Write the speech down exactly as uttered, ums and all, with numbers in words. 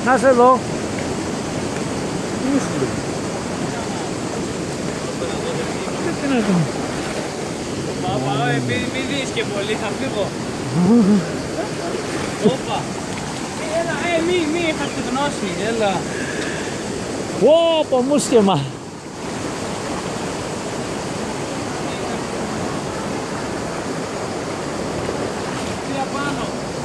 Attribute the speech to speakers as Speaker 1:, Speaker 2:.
Speaker 1: Να είσαι εδώ. Τι να κάνω.
Speaker 2: Παπα, μη δεις και πολύ, θα φύγω. Όπα. Έλα, ε, μη, μη, είχα τη γνώση, έλα.
Speaker 1: Ω, μουσκεμα.
Speaker 2: Τι απάνω.